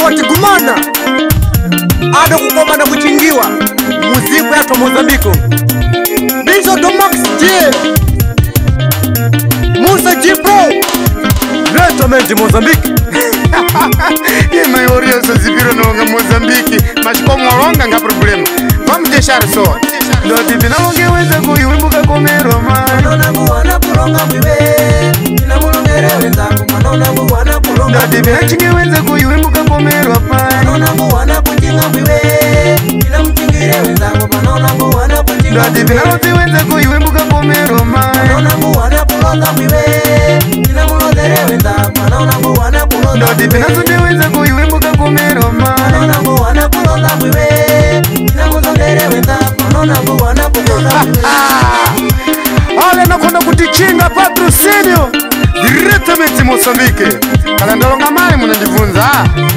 watigumana ado kukomana kuchingiwa muziki ya Mozambiko Bizo Domax J Musa J Pro Retamente Mozambique E maioria só se viram no Moçambique, mas como longa não há problema. Vamos deixar só. Não tive não que usa com o imbuca comer romano. Não na boa na pulonga viver. Na mulongere wenzangu manona boa na pulonga. Não tive não que usa com o imbuca comer romano. Não na boa na putinga viver. Na mtingire wenzangu manona boa na putinga. Não tive não que usa com o imbuca comer romano. Não na boa na pulonga viver. Na mulongere wenzangu manona boa na pulonga. Não tive não que usa com o imbuca comer romano. Manona boa na pulonga viver. Na mulongere wenzangu manona boa na pulonga. Olha na quando kutichinga patrocínio diretamente Moçambique. Kalandolonga mai munandifunza.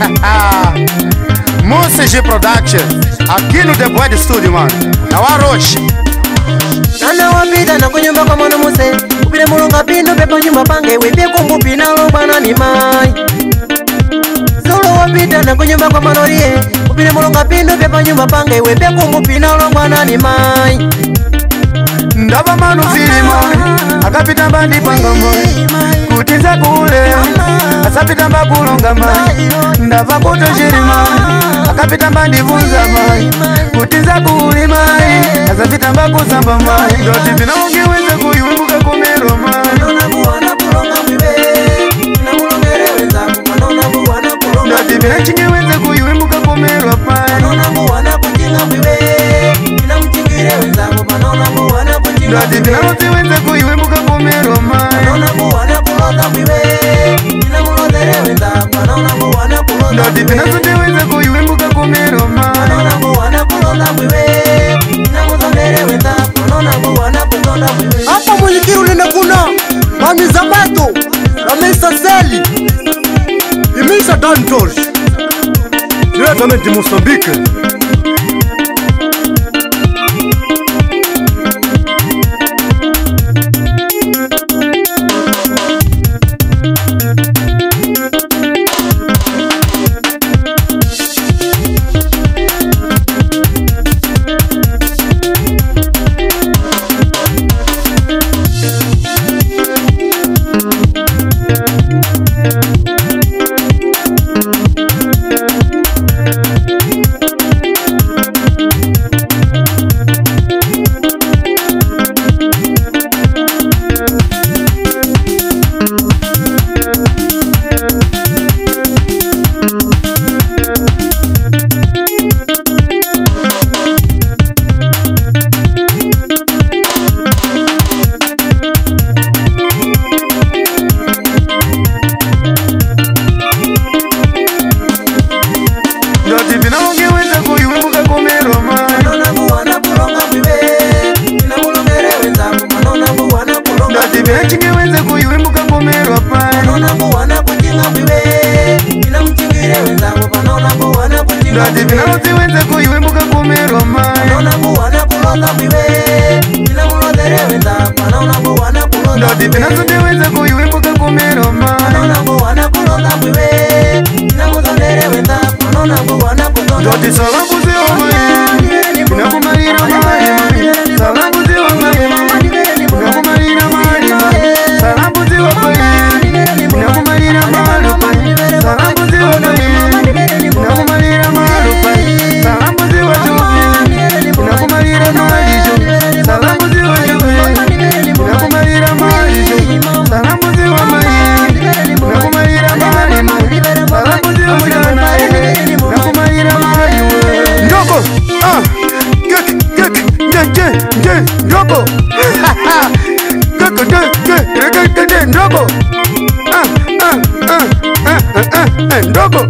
Musa J Production aqui no The Boy Studio, mano. Na Waroche. Nana wapita na kunyumba kwa mwana muse. Upile mulunga pino pepa nyumba pange. Wepie kumbupi na lobana ni mai. Solo wapita na kunyumba kwa manorie. Upile mulunga pino pepa nyumba pange. Wepie kumbupi na lobana ni mai. Ndaba manu zilimo akapita bandi pangomo kutiza kule asapita mbakulonga mai ndava kuto jirima akapita bandi vunza mai kutiza kule mai asapita mbakuzamba mai ndoti vinaongeweza kuyumbuka kumero mai Manona buwana pulonga mwiwe na mulongere wenzangu manona buwana pulonga ndoti vinachingeweza kuyumbuka kumero mai Manona buwana putinga mwiwe na mtingire wenzangu manona buwana putinga ndoti vinachingeweza kuyumbuka kumero mai Manona buwana pulonga mwiwe na mulongere wenzangu manona buwana pulonga ndoti vinachingeweza kuyumbuka kumero mai Manona buwana pulonga mwiwe na mulongere wenzangu manona buwana pulonga mwiwe Hapa mwenyekiri ulenda kuna Mami Zamato Ramesa Seli Imisa Dantosh Diretamente Moçambique Chingeweza kuyumbuka kumerwa pai Manona buwana putinga mwiwe ina mtingire wenzangu manona buwana putinga ndati vinauziweza kuyumbuka kumerwa mai Manona buwana pulonga mwiwe ina mulondere wenzangu manona buwana pulonga ndati vinauziweza kuyumbuka kumerwa mai Manona buwana pulonga mwiwe ina mulondere wenzangu manona buwana pulonga ndati salamu ziwa mai inakumarira mai salamu ziwa mai inakumarira mai salamu ziwa mai inakumarira mai salamu ziwa mai inakumarira mai salamu ziwa mai inakumarira mai salamu ziwa mai inakumarira mai salamu ziwa mai inakumarira mai salamu ziwa mai inakumarira mai ndogo ndogo ndogo ndogo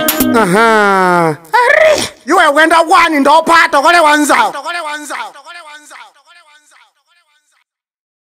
Yue wenda wani ndo pato kole wanzao